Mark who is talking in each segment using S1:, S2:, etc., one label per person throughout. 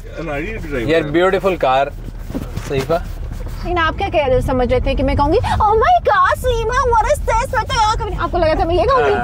S1: यार beautiful car सहीफा।
S2: लेकिन आप क्या कह रहे समझ रहे थे कि मैं कहूंगी oh my god Seema what is this, मैं तो यहाँ कभी आपको लगा था मैं ये कहूंगी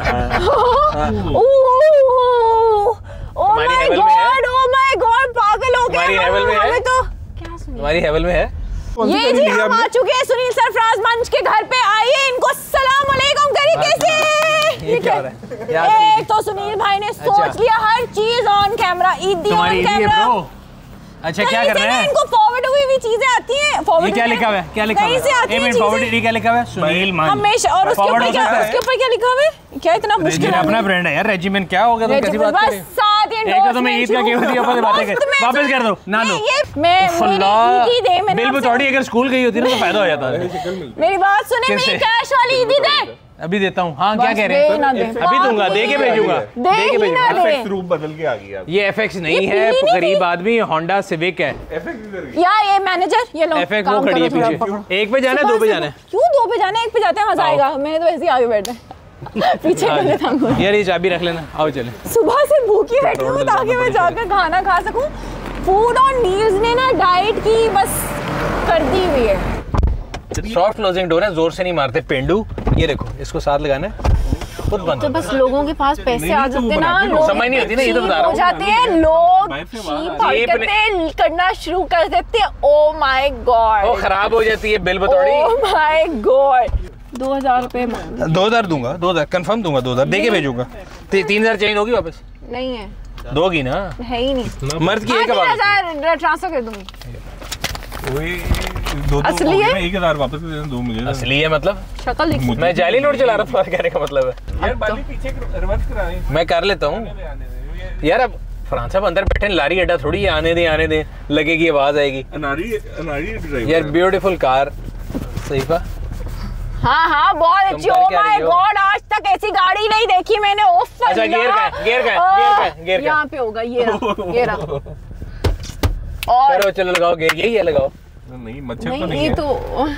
S2: ओह माय गॉड पागल हो गए हमें तो। क्या सुनिए
S1: तुम्हारी हेवल में है
S2: ये जी हम आ चुके हैं सुनील सरफराज मंच के घर पे, आइए इनको सलाम अलैकुम करिए। कैसे
S1: ये क्या हो रहा है?
S2: एक तो सुनील भाई ने सोच लिया हर चीज ऑन कैमरा, ईदी ऑन कैमरा।
S1: अच्छा क्या कर रहे हैं?
S2: इनको फॉरवर्ड हुई हुई चीजें आती हैं।
S1: ये क्या लिखा हुआ है? क्या लिखा हुआ है? एक मिनट फॉरवर्ड ये क्या लिखा हुआ है? सुनील मान
S2: हमेशा। और उसके ऊपर क्या लिखा हुआ है? क्या इतना मुश्किल है?
S1: अपना ब्रांड है यार रेजिमेंट। क्या हो गया तुम कैसी बात कर रहे हो? एक तो तुम्हें ईद का गिफ्ट दिया ऊपर से बातें कर, वापस कर दो ना लो।
S2: मैं
S1: बिल बतौड़ी अगर स्कूल गई होती ना तो फायदा हो जाता।
S2: मेरी बात सुने, मेरी कैश वाली ईदी दे।
S1: अभी देता हूँ। हाँ क्या कह रहे हैं? अभी दूंगा, दे के भेजूंगा।
S3: FX रूप बदल के आ गया।
S1: ये FX नहीं है, गरीब आदमी होंडा सिविक है।
S2: या ये मैनेजर ये लो
S1: FX वो खड़ी है पीछे। एक पे जाना है दो पे जाना है?
S2: क्यों दो पे जाना है, एक पे जाते हैं मजा आएगा। मैंने तो ऐसे ही आगे बैठे पीछे
S1: यार ये चाबी रख लेना, आओ चले।
S2: सुबह से भूखी बैठी हूँ ताकि मैं जाकर खाना खा सकूं। फूड ऑन व्हील्स ने ना डाइट की बस कर दी हुई है।
S1: सॉफ्ट क्लोजिंग डोर है, जोर से नहीं मारते पेंडू। ये देखो इसको साथ लगाना है, खुद बंद।
S2: तो बस लोगों के पास पैसे आ जाते ना, लोग
S1: समझ नहीं होती ना, ये तो बता रहा हूं।
S2: हो जाते हैं लोग, चीप हरकतें करना शुरू कर देते हैं। ओह माय गॉड
S1: वो खराब हो जाती है बिल बतौड़ी।
S2: ओह माय गॉड 2000 रुपए
S1: 2000 दूंगा, 2000 कंफर्म दूंगा, 2000 दे के भेजूंगा। 3000 चाहिए होगी वापस?
S2: नहीं है,
S1: दोगी ना?
S2: है ही नहीं।
S1: मर्द की एक
S2: 3000 ट्रांसफर कर दूंगी।
S3: असली है? 1000 वापस दे दो मुझे।
S1: असली है मतलब?
S2: शक्ल दिख।
S1: मैं जाली नोट चला रहा था, कहने का मतलब है।
S3: यार बाली पीछे रिवर्स कराएं।
S1: मैं कर लेता हूँ यार। अब फ्रांस साहब अंदर बैठे, लारी अड्डा थोड़ी आने दे लगेगी, आवाज आएगी।
S3: अनारी ड्राइवर
S1: यार ब्यूटीफुल कार सहीफा।
S2: हाँ बहुत अच्छी। ओह माय गॉड आज तक ऐसी गाड़ी नहीं देखी मैंने। ओफ
S1: अच्छा गियर
S2: यहाँ पे होगा ये रहा।
S1: और चलो लगाओ गियर, यही है लगाओ।
S3: नहीं मच्छर तो नहीं
S2: ये
S3: है।
S2: तो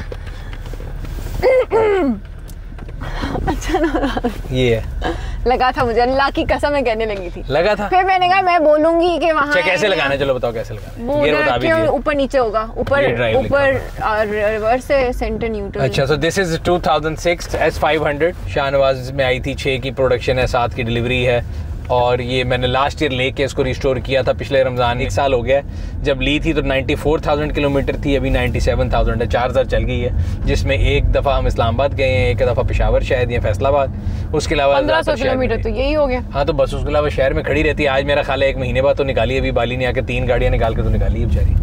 S2: अच्छा ना
S1: ये है
S2: लगा था मुझे, अल्लाह की कसम मैं कहने लगी थी।
S1: लगा था
S2: फिर मैंने कहा मैं बोलूंगी कि वहाँ
S1: कैसे लगाना है। चलो बताओ कैसे लगाना है। गियर बता भी दिया।
S2: ऊपर नीचे होगा, ऊपर रिवर्स से सेंटर न्यूट्रल।
S1: अच्छा so this is 2006 S500 Shahnawaz में आई थी। 6 की प्रोडक्शन है, 7 की डिलीवरी है। और ये मैंने लास्ट ईयर लेके इसको रिस्टोर किया था पिछले रमज़ान। 1 साल हो गया जब ली थी तो 94,000 किलोमीटर थी, अभी 97,000 है। 4000 चल गई है, जिसमें एक दफ़ा हम इस्लामाबाद गए हैं, एक दफ़ा पेशावर शायद या फैसलाबाद। उसके अलावा
S2: 1500 किलोमीटर तो यही हो गया।
S1: हाँ तो बस उसके अलावा शहर में खड़ी रहती है। आज मेरा ख्याल है 1 महीने बाद तो निकाली, अभी बाली ने आके 3 गाड़ियाँ निकाल के तो निकाली है बेचारी।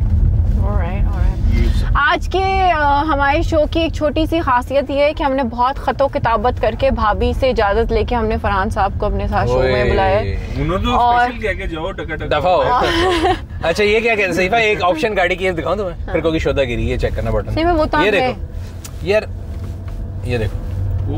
S2: आज के हमारे शो की एक छोटी सी खासियत ये है कि हमने बहुत खतो किताबत करके भाभी से इजाजत लेके हमने फरहान साहब को अपने साथ शो में बुलाया।
S3: उन्होंने तो स्पेशल क्या जाओ टका
S1: दफा हो। अच्छा ये क्या कहते हैं सहीफा, एक ऑप्शन गाड़ी की दिखाऊं तुम्हें, फिर कोई शोधा गिरी, ये चेक करना बटन।
S2: वो तो
S1: ये देखो यार, ये देखो।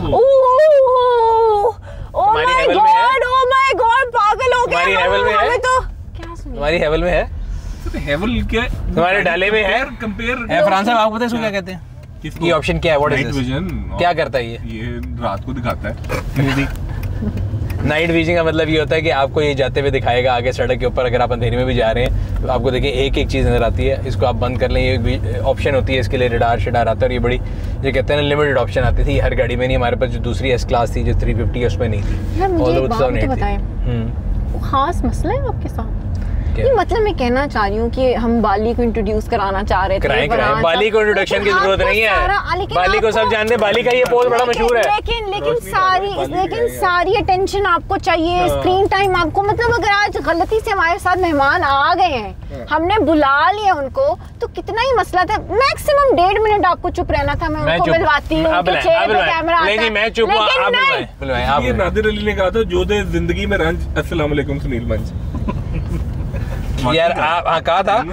S2: ओह माय गॉड पागल हो गए।
S1: तुम्हारी हेवल में है?
S2: तो क्या सुनिए,
S1: तुम्हारी हेवल में है?
S3: हेवल क्या
S1: तुम्हारे डाले में है?
S3: कंपेयर
S1: है फ्रांस साहब, आपको पता है इसको क्या कहते हैं? ये ऑप्शन क्या है? What is this? क्या करता है
S3: ये रात को दिखाता है।
S1: नाइट विजन का मतलब ये होता है कि आपको ये जाते हुए दिखाएगा आगे सड़क के ऊपर। अगर आप अंधेरे में भी जा रहे हैं तो आपको देखिए एक एक चीज़ नजर आती है। इसको आप बंद कर लें, ये ऑप्शन होती है इसके लिए। रडार शडार आता है और ये बड़ी ये कहते हैं ना लिमिटेड ऑप्शन आती थी हर गाड़ी में। नहीं, हमारे पास जो दूसरी S क्लास थी जो 350 उसमें नहीं थी।
S2: यार मुझे एक बात तो बताएं, खास मसला है आपके साथ? ये मतलब मैं कहना चाह रही हूँ कि हम बाली को इंट्रोड्यूस कराना चाह रहे थे।
S1: बाली को इंट्रोडक्शन की जरूरत नहीं है, बाली को सब जानते हैं। बाली का ये पोज बड़ा मशहूर है।
S2: लेकिन सारी अटेंशन आपको चाहिए, स्क्रीन टाइम आपको। मतलब अगर आज गलती से हमारे साथ मेहमान आ गए हैं, हमने बुला लिया उनको, तो कितना ही मसला था। मैक्सिमम 1.5 मिनट आपको चुप रहना था। मैं उनको मिलवाती हूँ, कैमरा।
S1: नहीं मैं चुप हूँ, आप
S3: ये नादिर अली ने कहा था जो दे जिंदगी में रंज। अस्सलाम वालेकुम सुनील मंच।
S1: यार आप कहा था।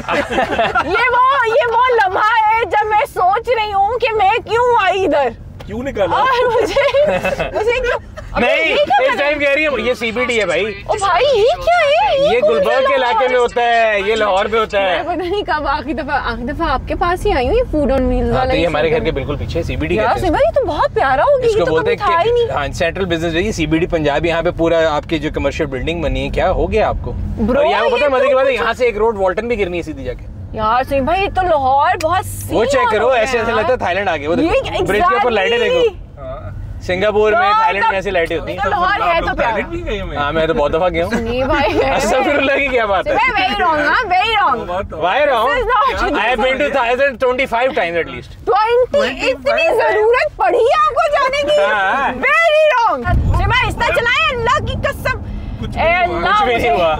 S2: ये वो लम्हा है जब मैं सोच रही हूँ कि मैं क्यों आई इधर,
S3: क्यों निकाला।
S2: और मुझे क्यों
S1: नहीं, इस टाइम कह रही है ये CBD है भाई।
S2: ओ भाई ये क्या है?
S1: ये गुलबर्ग के इलाके में होता है, ये लाहौर में होता है।
S2: पता नहीं कब आखिरी दफा आपके पास ही आई हूँ ये फूड ऑन व्हील्स वाला।
S1: ये हमारे घर के बिल्कुल पीछे CBD कहते हैं।
S2: ये तो बहुत प्यारा हो गया।
S1: इसको बोलते हैं हाँ सेंट्रल बिजनेस रही CBD पंजाब। यहाँ पे पूरा आपकी जो कमर्शियल बिल्डिंग बनी है, क्या हो गया आपको? और यहाँ पता है मजे की बात है, यहाँ से एक रोड वॉल्टन भी गिरनी है सीधी जाके।
S2: यार सही भाई, तो लाहौर बहुत
S1: वो चेक करो, ऐसे ऐसे लगता है थाईलैंड आ गया। वो देखो ब्रिज के ऊपर लाइटें देखो। सिंगापुर में, थाईलैंड में ऐसी लाइटें होती हैं।
S2: लाहौर है तो प्यारा।
S1: हाँ मैं तो बहुत दफा गया हूँ।
S2: नहीं भाई
S1: अस्तगफिरुल्लाह की क्या बात है?
S2: Very wrong, हाँ very wrong।
S1: Why wrong? I have been to Thailand 25 times at least।
S2: 20 इतनी जरूरत पड़ी है आपको जाने की? Very wrong। मैं इस तरह चलाएं अल्लाह की कसम।
S1: कुछ भी नहीं हुआ।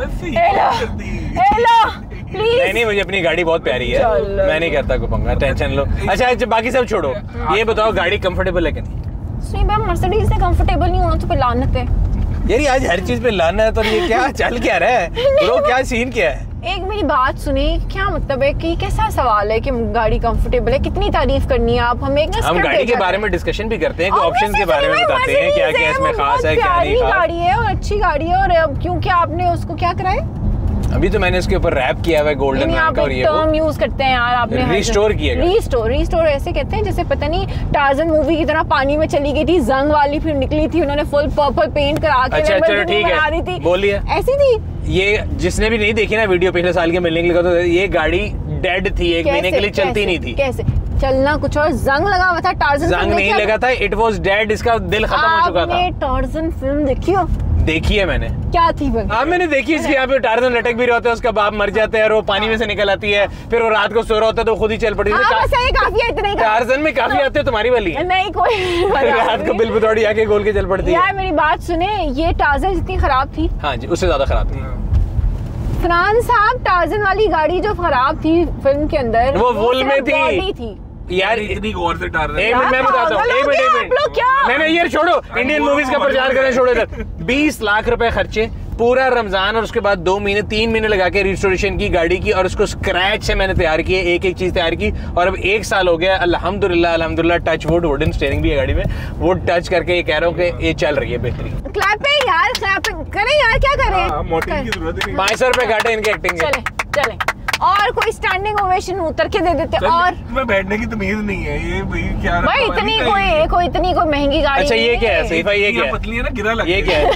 S2: Hello please.
S1: नहीं मुझे अपनी गाड़ी बहुत प्यारी है, मैं नहीं करता को पंगा, टेंशन लो। अच्छा बाकी सब छोड़ो, ये बताओ गाड़ी कंफर्टेबल है कि नहीं?
S2: नहीं मैं मर्सिडीज से कंफर्टेबल नहीं होना तो फिर लानत है
S1: यार। आज हर चीज पे लाना है तो ये क्या चल क्या रहा है ब्रो? क्या सीन क्या है?
S2: एक मेरी बात सुने, क्या मतलब है कि कैसा सवाल है कि गाड़ी कंफर्टेबल है? कितनी तारीफ करनी है आप हमें?
S1: हम गाड़ी के बारे में डिस्कशन भी करते हैं, कोई ऑप्शंस के बारे में बताते हैं, क्या क्या इसमें खास है क्या नहीं खास।
S2: गाड़ी है और अच्छी गाड़ी है। और अब क्योंकि आपने उसको क्या कराया?
S1: अभी तो मैंने इसके ऊपर रैप किया हुआ है गोल्डन रंग का। और ये
S2: टर्म यूज करते हैं यार आपने,
S1: रिस्टोर किया।
S2: रिस्टोर ऐसे कहते हैं जैसे पता नहीं टार्जन मूवी की तरह पानी में चली गई थी जंग वाली, फिर निकली थी, उन्होंने फुल पर्पल पेंट करा के
S1: अच्छा चलो ठीक है बोलिए।
S2: ऐसी थी
S1: ये, जिसने भी नहीं देखी ना वीडियो पिछले साल के मिलने के लिए, तो ये गाड़ी डेड थी, एक महीने के लिए चलती नहीं थी।
S2: कैसे चलना? कुछ और जंग लगा हुआ था टार्जन।
S1: जंग नहीं लगा था, इट वाज डेड, इसका दिल खत्म हो चुका था।
S2: आपने टार्जन फिल्म देखी हो?
S1: देखी है मैंने।
S2: क्या थी वो?
S1: हाँ मैंने देखी। इसके यहाँ पे टार्जन लटक भी रहता है, उसका बाप मर जाता है और वो पानी में से निकल आती है, फिर वो रात को सो रहा होता है तो खुद ही चल पड़ती है।
S2: काफी है इतना ही।
S1: टार्जन में काफी आते हैं, तुम्हारी वाली है
S2: नहीं कोई
S1: रात को बिल बुतौड़ी आके गोल के चल पड़ती है।
S2: यार मेरी बात सुने, ये टार्जन जितनी खराब थी,
S1: हाँ जी उससे ज्यादा खराब थी।
S2: फरहान साहब टार्जन वाली गाड़ी जो खराब थी फिल्म के अंदर,
S1: वो वुल में थी यार।
S3: इतनी गौर से टार रहे
S1: हैं। मैं बताता हूँ, एक मिनट मैंने ये छोड़ो, इंडियन मूवीज का प्रचार करना छोड़ो इधर। 20 लाख रुपए खर्चे, पूरा रमजान और उसके बाद 2 महीने 3 महीने लगा के रिस्टोरेशन की गाड़ी की, और उसको स्क्रैच से मैंने तैयार की, एक चीज तैयार की, और अब 1 साल हो गया अल्हम्दुलिल्लाह टच वुड, वुडन स्टीयरिंग भी है गाड़ी में, वो टच करके ये कह रहा हूँ कि ये चल रही है बेहतरीन।
S2: क्लैपिंग यार, क्लैपिंग करें यार, क्या करें?
S3: मोटिव की जरूरत नहीं।
S1: 500 रुपए काटे इनके एक्टिंग के।
S2: चले और कोई स्टैंडिंग ओवेशन उतर के दे देते। और
S3: मैं बैठने की तमीज नहीं है ये भाई, क्या
S2: भाई इतनी कोई महंगी गाड़ी।
S1: अच्छा ये क्या है सहीफा? ये क्या है?
S3: पतली है ना, गिरा लग।
S1: ये क्या है?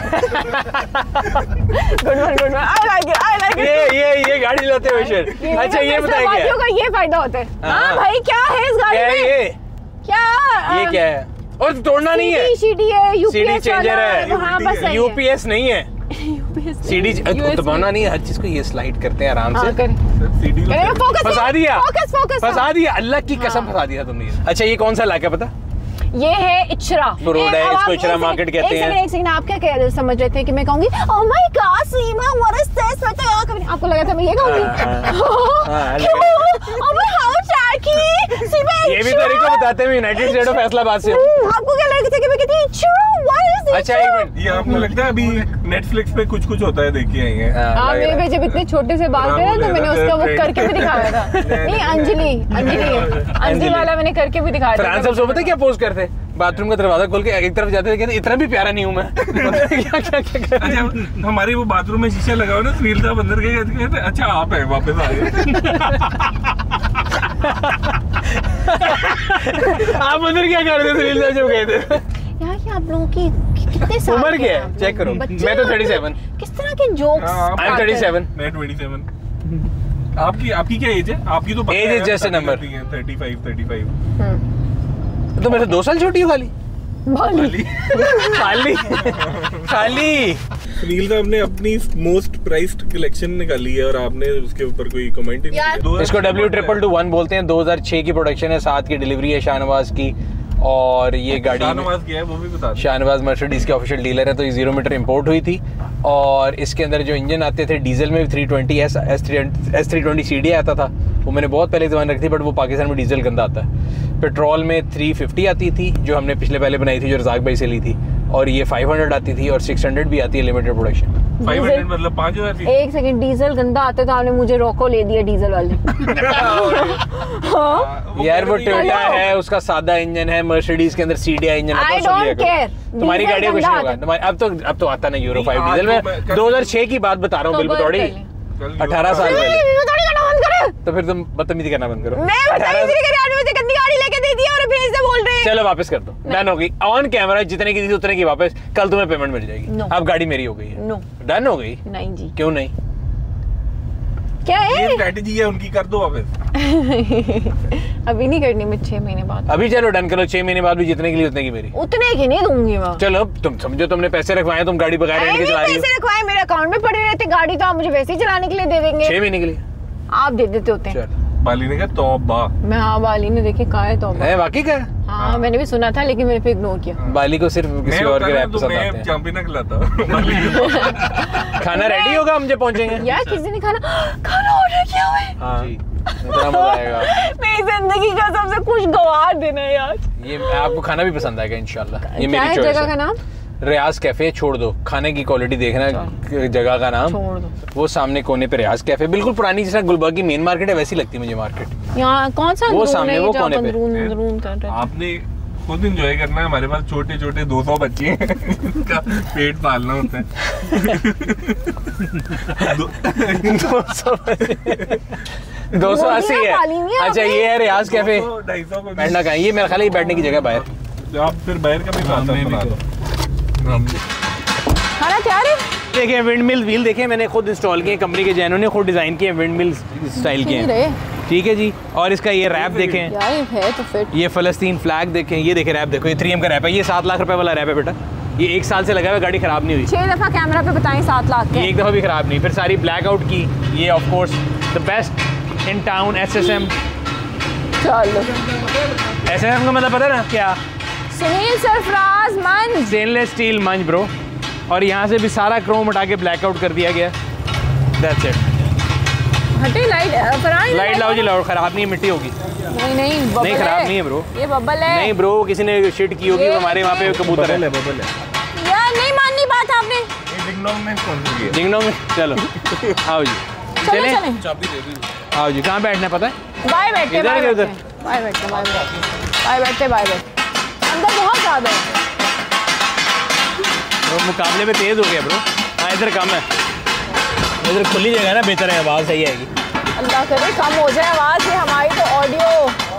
S2: Good I like it.
S1: ये गाड़ी चलाते हुए शेर। अच्छा ये बताइए क्या
S2: का ये फायदा होता है? हाँ भाई क्या है इस गाड़ी में?
S1: ये क्या है? और तोड़ना नहीं है,
S2: सीडी है,
S1: सीडी चेंजर है,
S2: हाँ बस
S1: यूपीएस नहीं है, सीडी दबाना नहीं है, हर चीज को ये स्लाइड करते हैं आराम से। फंसा दिया अल्लाह की कसम, फंसा दिया तुमने। अच्छा ये कौन सा इलाका पता?
S2: ये है इचरा
S1: रोड है, इसको इचरा मार्केट कहते हैं।
S2: एक सेकंड आप क्या समझ रहे थे कि मैं कहूंगी oh my god Seema what is this? मैं तो कभी आपको लगा था मैं ये कहूंगी oh my how tacky Seema.
S1: ये भी तरीका बताते हैं, यूनाइटेड स्टेट ऑफ फैसलाबाद से।
S2: आपको क्या लगा था कि मैं कहती इचरा व्हाट इज दिस?
S1: अच्छा एक मिनट,
S3: ये आपको लगता है अभी नेटफ्लिक्स पे कुछ होता है, देखिए आएंगे।
S2: हाँ मेरे पे जब इतने छोटे से बाल थे ना तो मैंने उसका वो करके भी दिखाया था। नहीं अंजलि वाला मैंने करके भी दिखाया था।
S1: फ्रांस सब पता है क्या पोस्ट करते? बाथरूम का दरवाजा खोल के एक तरफ जाते थे, इतना भी प्यारा नहीं हूँ मैं।
S3: अच्छा हमारी वो बाथरूम में शीशा लगा हुआ ना, सुनील साहब अंदर गए, अच्छा आप है वापस आ गए।
S1: आप अंदर क्या कर रहे थे सुनील साहब जब गए थे?
S2: यार आप लोगों की कितने साल
S1: उम्र क्या है चेक करो। मैं तो 37।
S2: किस तरह के जोक्स?
S1: I am 37।
S3: मैं 27। आपकी क्या एज है? आपकी तो
S1: age is just a number.
S3: 35।
S1: तो मेरे 2 साल छोटी हो खाली। खाली
S3: सुनील साहब ने अपनी मोस्ट प्राइस्ड कलेक्शन निकाली है और आपने उसके ऊपर कोई कमेंट ही नहीं किया।
S1: इसको W222 बोलते हैं, 2006 की प्रोडक्शन है, 7 की डिलीवरी है शाहनवाज की। और ये गाड़ी
S3: शाहनवाज की है वो भी बता दो।
S1: शाहनवाज मर्सिडीज के ऑफिशियल डीलर है, तो ये 0 मीटर इंपोर्ट हुई थी। और इसके अंदर जो इंजन आते थे डीजल में 320 S320 CD आता था, वो मैंने बहुत पहले ज़माने रखी थी, बट वो पाकिस्तान में डीजल गंदा आता है। पेट्रोल में 350 आती थी जो हमने पहले बनाई थी, जो रज़ाक भाई से ली थी। और ये 500 आती थी और 600 भी आती है लिमिटेड प्रोडक्शन।
S3: 500 मतलब 5000 थी।
S2: एक सेकंड, डीजल गंदा आता तो आपने मुझे रोको ले दिया डीजल वाले।
S1: यार वो टोयोटा है, उसका सादा इंजन है, मर्सिडीज के अंदर सीडीआई इंजन है।
S2: I don't care।
S1: तुम्हारी गाड़ी में कुछ नहीं होगा। अब तो आता नहीं यूरो 5 डीजल में। 2006 की बात बता रहा हूँ, बिल्कुल थोड़ी 18 साल पहले। तो फिर तुम बदतमीजी करना बंद करो।
S2: मैं बदतमीजी नहीं कर रही, मुझे गंदी गाड़ी लेके दे दी और फिर से बोल रहे हैं।
S1: चलो वापस कर दो, डन हो गई। ऑन कैमरा जितने की थी उतने की वापस, कल तुम्हें पेमेंट मिल जाएगी। अब गाड़ी मेरी हो गई है।
S2: नो,
S1: डन हो गई।
S2: नहीं जी।
S1: क्यों नहीं?
S2: क्या है?
S3: ये स्ट्रेटजी है उनकी, कर दो वापस।
S2: अभी नहीं करनी, मैं 6 महीने बाद।
S1: अभी चलो डन करो, 6 महीने बाद भी जितने के लिए उतने की मेरी।
S2: उतने की नहीं दूंगी मैं।
S1: चलो तुम समझो, तुमने पैसे रखवाए, तुम गाड़ी बगैर रेंट के चला रही हो।
S2: पैसे रखवाए मेरे अकाउंट में पड़े रहते, गाड़ी तो आप मुझे वैसे ही चलाने के लिए दे देंगे।
S1: 6 महीने के लिए
S2: आप दे देते होते हैं।
S3: बाली ने कहा तौबा।
S2: मैं हाँ, बाली ने देखे कहा है तौबा।
S1: है वाकई का?
S2: हाँ, मैंने भी सुना था लेकिन मैंने फिर इग्नोर किया।
S1: बाली को सिर्फ किसी और के रैप पसंद आते हैं।
S3: मैं चांपी ना खिलाता हूं।
S1: खाना रेडी होगा, हम जब पहुंचेंगे।
S2: यार किसी ने खाना ऑर्डर किया हुआ है।
S1: हाँ, इतना मजा आएगा।
S2: मेरी जिंदगी का सबसे खुशगवार दिन है यार।
S1: ये आपको खाना भी पसंद आएगा इंशाल्लाह। ये
S2: क्या
S1: मेरी
S2: है
S1: चॉइस
S2: जगह
S1: है।
S2: का नाम?
S1: रियाज कैफे। छोड़ दो, खाने की क्वालिटी देखना, जगह का नाम
S2: छोड़ दो।
S1: वो सामने कोने पे रियाज कैफे, बिल्कुल पुरानी जैसा गुलबर्ग की मेन मार्केट है वैसी लगती है मुझे मार्केट।
S2: यहाँ कौन सा
S1: वो सामने, वो कोने पे।
S2: अंदरून कर रहे हैं।
S3: आपने खुद एंजॉय करना है। हमारे पास छोटे छोटे 200 बच्चे हैं जिनका पेट पालना होता है।
S1: 280 है। अच्छा ये है रियाज कैफे।
S3: 250 को
S1: बैठना कहाँ? ये मेरा ख्याल है बैठने की जगह बाहर।
S3: आप फिर बाहर का भी खाता बना दो।
S2: खाना तैयार है।
S1: देखिए विंड मिल व्हील देखिए, मैंने खुद इंस्टॉल किए, कंपनी के जैनों ने खुद डिजाइन किए, विंड मिल स्टाइल के हैं। ठीक है जी। और इसका ये रैप देखें
S2: यार, ये है तो फिट।
S1: ये फलस्तीन फ्लैग देखें, ये देखें रैप देखो, ये 3M का रैप है। ये 7 लाख रुपए वाला रैप है बेटा। ये 1 साल से लगा हुआ, गाड़ी खराब नहीं हुई।
S2: 6 दफा कैमरा पे बताएं 7 लाख के।
S1: एक दफा भी खराब नहीं। फिर सारी ब्लैक आउट की। ये of course the best in town SSM।
S2: चलो,
S1: SSM का मतलब पता है ना क्या?
S2: सुनील सरफराज मंच।
S1: स्टेनलेस स्टील मंच ब्रो। और यहाँ से भी सारा क्रोम हटा के ब्लैक आउट कर दिया गया। That's it.
S2: हटे लाइट, फरहान
S1: लाइट लाओ जी, लाओ। खराब नहीं है, मिट्टी होगी।
S2: नहीं बबल
S1: नहीं खराब नहीं है ब्रो।
S2: ये बबल है।
S1: नहीं ब्रो, किसी ने शिट की होगी। हमारे वहाँ पे कबूतर है।
S3: बबल है
S2: यार नहीं माननी बात आपने।
S3: ये डिंगडोंग में कौन सी है?
S1: डिंगडोंग में चलो आओ जी,
S2: चले
S3: चाबी दे दी।
S1: आओ जी। कहाँ बैठना है पता है?
S2: बाय बैठते,
S1: इधर
S2: बाय
S1: के उधर?
S2: बैठते, बाय बैठते, बाय बैठते, बाय बैठते, बाय बैठते। अंदर बहुत ज्यादा है।
S1: तो मुकाबले में तेज हो गया ब्रो। हाँ इधर कम है, इधर खुली जगह है ना, बेहतर है, आवाज़ सही आएगी।
S2: अल्लाह करे कम हो जाए आवाज़, ये हमारी तो ऑडियो।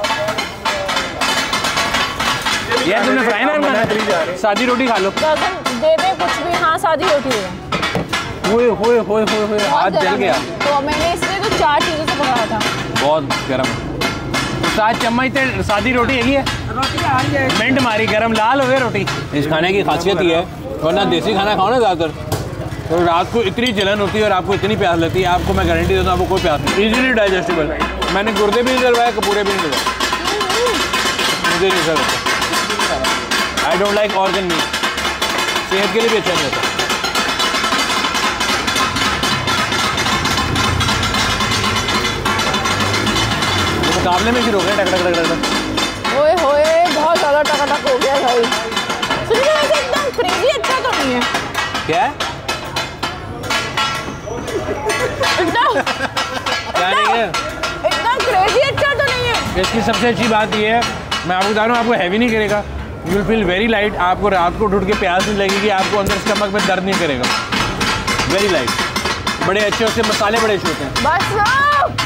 S1: यार तुमने फ्राई ना बनाना, सादी रोटी खा लो।
S2: गगन दे दे कुछ भी। हाँ, सादी रोटी है।
S1: ओए होए होए होए होए, हाथ जल गया।
S2: तो मैंने इसलिए तो 4 चीज़ों से पकाया था।
S1: बहुत गर्म। 7 चम्मच तो सादी रोटी है।
S3: रोटी आ रही है।
S1: मिंट मारी, गरम लाल हो गई रोटी। इस खाने की खासियत ये है, वरना देसी खाना खाओ ना ज़्यादातर तो रात को इतनी जलन होती है और आपको इतनी प्यास लगती है। आपको मैं गारंटी देता हूँ आपको कोई प्यास नहीं। Easily digestible. मैंने गुर्दे भी नहीं डलवाए, कपूरे भी नहीं डलवाए। मुझे नहीं sir, I don't like organ meat. सेहत के लिए भी अच्छा नहीं होता। मुकाबले में शुरू हो गया, टक टक टक टक।
S2: ओए होए, बहुत ज़्यादा टकाटक हो गया भाई। सुनिए वैसे एकदम क्रेजी अच्छा तो नहीं है।
S1: क्या क्या नहीं है?
S2: एकदम क्रेजी अच्छा तो नहीं है।
S1: इसकी सबसे अच्छी बात ये है, मैं आपको बता रहा हूँ, आपको हैवी नहीं करेगा। You will feel very light. आपको रात को उठ के प्यास नहीं लगेगी, आपको अंदर स्टमक में दर्द नहीं करेगा। Very light. बड़े अच्छे उसके मसाले बड़े अच्छे होते हैं।
S2: बस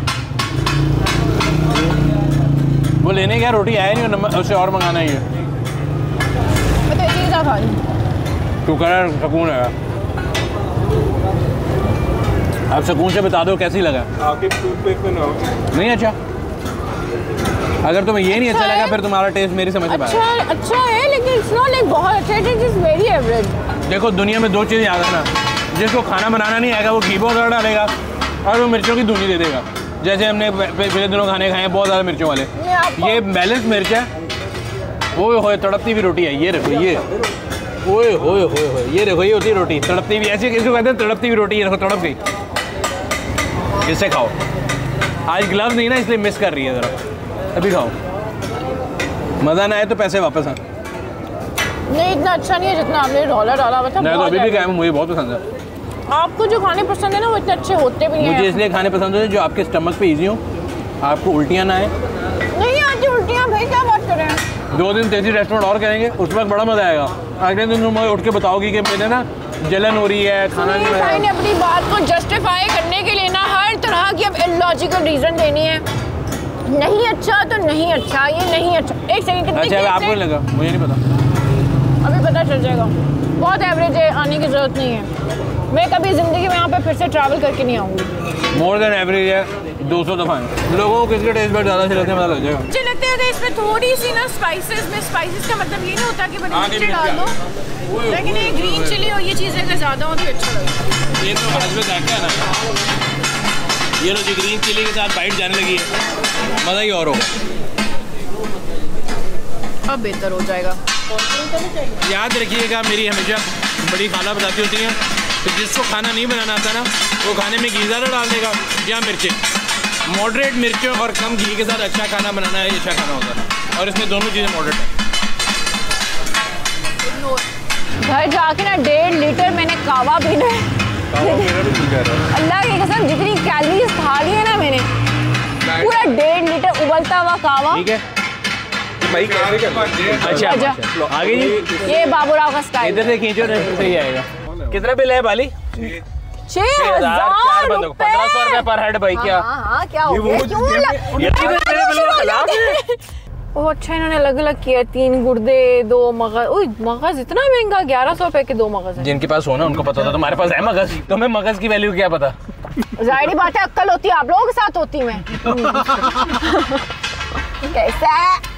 S1: वो लेने क्या, रोटी आया नहीं, नंबर उसे और मंगाना ही है।
S2: मैं तो इसी का खा रही।
S1: तू कर सुकून है। आप सुकून से बता दो कैसी लगा।
S3: आपके टूथपेस्ट पे ना
S1: नहीं अच्छा? अगर तुम्हें ये नहीं अच्छा लगा फिर तुम्हारा टेस्ट मेरी समझ से बाहर है।
S2: अच्छा है लेकिन इट्स नॉट लाइक बहुत अच्छा, इट इज वेरी एवरेज।
S1: देखो दुनिया में 2 चीज़ याद रखना, जिसको खाना बनाना नहीं आएगा वो घी बहुत ज़्यादा डालेगा और वो मिर्चों की धुनी दे देगा। जैसे हमने पिछले दिनों खाने खाए हैं बहुत ज़्यादा मिर्चों वाले। ये बैलेंस मिर्च है। ओए होए तड़पती हुई रोटी है, ये देखो ये। ओए होए होए होए, ये देखो ये होती है रोटी तड़पती हुई। ऐसी किसको कहते हैं तड़पती हुई रोटी। ये देखो तड़प गई, इससे खाओ। आज ग्लव्स नहीं ना इसलिए मिस कर रही है ज़रा, अभी खाओ। मज़ा ना आए तो पैसे वापस आए।
S2: नहीं इतना अच्छा नहीं है जितना आपने डॉलर डाला हुआ था।
S1: मैं तो अभी भी कहा मुझे बहुत पसंद है।
S2: आपको जो खाने पसंद है ना वो इतने अच्छे होते भी नहीं
S1: मुझे
S2: हैं।
S1: इसलिए खाने पसंद है जो आपके स्टमक पे इजी हो, आपको उल्टियाँ ना आए।
S2: नहीं आती उल्टियाँ भाई, क्या बात कर रहे हैं।
S1: 2 दिन तेजी रेस्टोरेंट और करेंगे, उस वक्त बड़ा मजा आएगा। अगले दिन तुम उठ के बताओगी कि मेरे ना जलन हो रही है, खाना नहीं
S2: भाई ने अपनी बात को जस्टिफाई करने के लिए ना हर तरह की अब इलॉजिकल रीजन देनी है। नहीं अच्छा तो नहीं अच्छा, ये नहीं अच्छा। एक सेकंड कितने
S1: अच्छा आपको लगा, मुझे नहीं पता,
S2: अभी पता चल जाएगा। बहुत एवरेज है, आने की जरूरत नहीं है। मैं कभी जिंदगी में यहाँ पे फिर से ट्रैवल करके नहीं आऊँगी।
S1: मोर देन एवरेज है, 200 दफा है। लोगों को किसके टेस्ट बड ज़्यादा अच्छे लगते हैं पता लग जाएगा।
S2: मुझे लगता है इसमें थोड़ी सी ना स्पाइसेस में, स्पाइसेस का मतलब ये नहीं होता कि बड़ी मिर्ची डाल दो, लेकिन ये ग्रीन चिली और ये चीज़ें अगर ज़्यादा हो तो अच्छा लगेगा।
S1: ये तो हस्बैंड है ना, ये लो जी ग्रीन चिली के साथ बाइट जाने लगी है, मज़ा ही और होगा।
S2: अब बेहतर हो जाएगा।
S1: याद रखिएगा मेरी हमेशा बड़ी खाना बताती होती हैं तो जिसको खाना नहीं बनाना आता ना वो खाने में घी ज़्यादा डाल देगा या मिर्चें। मॉडरेट मिर्चों और कम घी के साथ अच्छा खाना बनाना है, अच्छा खाना होता है। और इसमें दोनों चीज़ें मॉडरेट हैं।
S2: घर जाके ना 1.5 लीटर मैंने कावा पीना है। अल्लाह की कसम जितनी कैलोरीज खा ली है ना मैंने, पूरा 1.5 लीटर उबलता हुआ कावा।
S1: ठीक है
S3: भाई कैसे कर
S1: अच्छा आगे जी,
S2: ये बाबूराव का स्टाइल।
S1: इधर से खींचो ना, सही आएगा। कितना बिल है बाली?
S2: 6,000
S1: रुपए, 1500 रुपए पर हेड भाई। क्या
S2: हाँ क्या हो गया? क्यों ओह अच्छा, इन्होंने अलग अलग किया। 3 गुर्दे, 2 मगज। ओह मगज इतना महंगा, 1100 रुपए के 2 मगज है।
S1: जिनके पास हो ना उनको पता था, तुम्हारे पास है मगज, तुम्हें मगज की वैल्यू क्या पता?
S2: जाहिर बात है अक्ल होती है, आप लोगों के साथ होती मैं। कैसा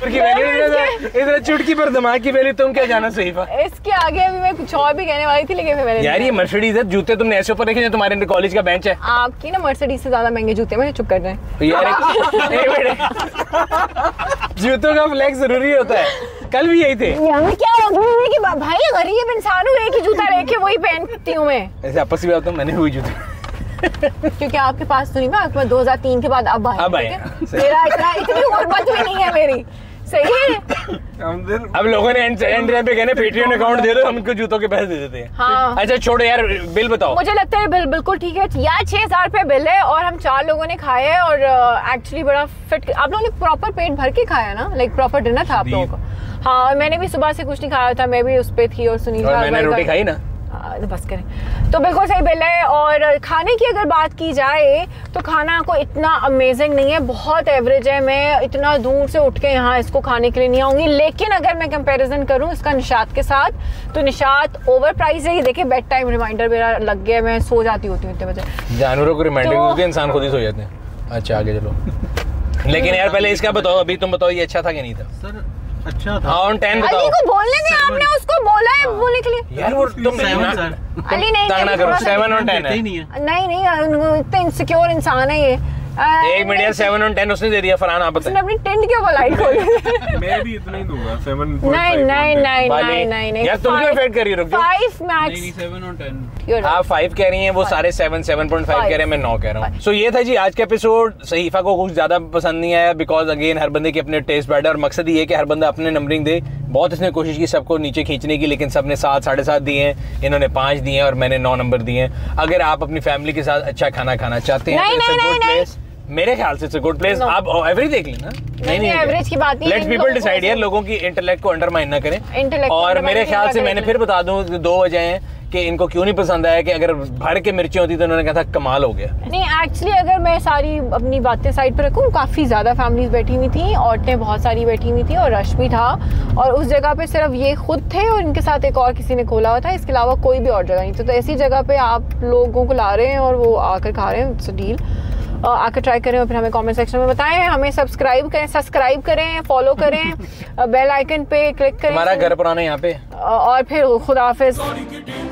S1: इधर चुटकी पर दिमाग की वैल्यू तुम क्या जाना सही था।
S2: इसके आगे अभी मैं कुछ और भी कहने वाली थी, लेकिन फिर मैंने
S1: यार ये मर्सिडीज है, जूते तुमने ऐसे ऊपर रखे जो तुम्हारे कॉलेज का बेंच है।
S2: आपकी ना मर्सिडीज से ज्यादा महंगे जूते में चुप कर रहे हैं।
S1: तो यार एक मिनट, जूतों का फ्लेक्स जरूरी होता है। कल भी यही थे।
S2: क्या हो गया कि भाई गरीब इंसान हूँ, एक ही जूता लेके वही पहनती हूँ मैं।
S1: ऐसे आपस की बात तो मैंने हुई जूते
S2: क्योंकि आपके पास तो नहीं था, आपके पास 2003 के बाद अब आए। मेरा इतनी गुर्बत भी नहीं है मेरी, सही है।
S1: अब लोगों ने एंड पे कहने पेटीएम अकाउंट दे दो, हम इनको जूतों के पैसे दे देते हैं।
S2: हाँ।
S1: अच्छा छोड़ो यार, बिल बताओ।
S2: मुझे लगता है बिल बिल्कुल ठीक है यार। 6,000 रुपए बिल है और हम 4 लोगों ने खाया है और एक्चुअली बड़ा फिट। आप लोगों ने प्रॉपर पेट भर के खाया ना, लाइक प्रॉपर डिनर था आप लोगों का। हाँ मैंने भी सुबह से कुछ नहीं खाया था, मैं भी उस पे थी और सुनील
S1: मैंने रोटी खाई ना।
S2: बस करें तो बिल्कुल सही बिल है। और खाने की अगर बात की जाए तो खाना को इतना अमेजिंग नहीं है, बहुत एवरेज है। मैं इतना दूर से उठ के यहाँ इसको खाने के लिए नहीं आऊँगी, लेकिन अगर मैं कंपैरिजन करूँ इसका निशात के साथ तो निशात ओवर प्राइस है। ये देखिए बेड टाइम रिमाइंडर मेरा लग गया, मैं सो जाती होती हूँ इतने बजे।
S1: जानवरों को रिमाइंडर मिलती है, इंसान खुद ही सो जाते हैं। अच्छा आगे चलो। लेकिन यार पहले इसका बताओ, अभी तुम बताओ ये अच्छा था कि नहीं था?
S4: सर अच्छा था।
S1: ऑन 10 बताओ।
S2: अली को बोलने में, आपने उसको बोला है बोलने के लिए।
S1: यार वो तुम
S2: अली नहीं
S1: ताना करो, 7 on 10 है।
S2: नहीं इतने इनसिक्योर इंसान है ये।
S1: एक मिनट यार, 7 on 10 उसने दे दिया। फरहान आप बताएं।
S2: उसने अपनी टेंट के ऊपर लाइट खोली।
S3: मैं भी इतना ही दूंगा, 7.5।
S2: नहीं
S1: यार तुम क्यों फेड कर रही हो? रुक जाओ।
S2: 5 मैक्स।
S4: 7 on 10।
S1: आप 5 कह रही हैं, वो सारे 7.5 कह रहे हैं, मैं 9 कह रहा हूँ। सो ये था जी आज का एपिसोड। सहीफा को कुछ ज्यादा पसंद नहीं आया, बिकॉज अगेन हर बंदे के अपने टेस्ट बैड है और मकसद ये है कि हर बंदा अपने नंबरिंग दे। बहुत इसने कोशिश की सबको नीचे खींचने की, लेकिन सबने 7, 7.5 दिए हैं, इन्होंने 5 दिए हैं और मैंने 9 नंबर दिए हैं। अगर आप अपनी फैमिली के साथ अच्छा खाना खाना चाहते हैं तो इट्स अ गुड प्लेस। मेरे ख्याल से इट्स अ गुड प्लेस। आप एवरेज देख लेना।
S2: नहीं एवरेज की बात नहीं,
S1: लेट्स पीपल डिसाइड यार, लोगों की इंटेलेक्ट को अंडरमाइन ना करें। और मेरे ख्याल से मैंने फिर बता दूं 2 वजह हैं कि इनको क्यों नहीं पसंद आया कि अगर भर के मिर्ची होती तो उन्होंने कहा था कमाल हो गया।
S2: नहीं एक्चुअली अगर मैं सारी अपनी बातें साइड पे रखूं, काफ़ी ज़्यादा फैमिलीज बैठी हुई थी, औरतें बहुत सारी बैठी हुई थी और रश भी था। और उस जगह पे सिर्फ ये खुद थे और इनके साथ एक और किसी ने खोला हुआ था, इसके अलावा कोई भी और जगह नहीं थी। तो ऐसी जगह पे आप लोगों को ला रहे हैं और वो आकर खा रहे हैं, इट्स अ डील। आकर ट्राई करें और फिर हमें कमेंट सेक्शन में बताएं। हमें सब्सक्राइब करें, फॉलो करें, बेल आइकन पे क्लिक करें।
S1: हमारा घर पुराना यहाँ पे।
S2: और फिर खुदा हाफिज।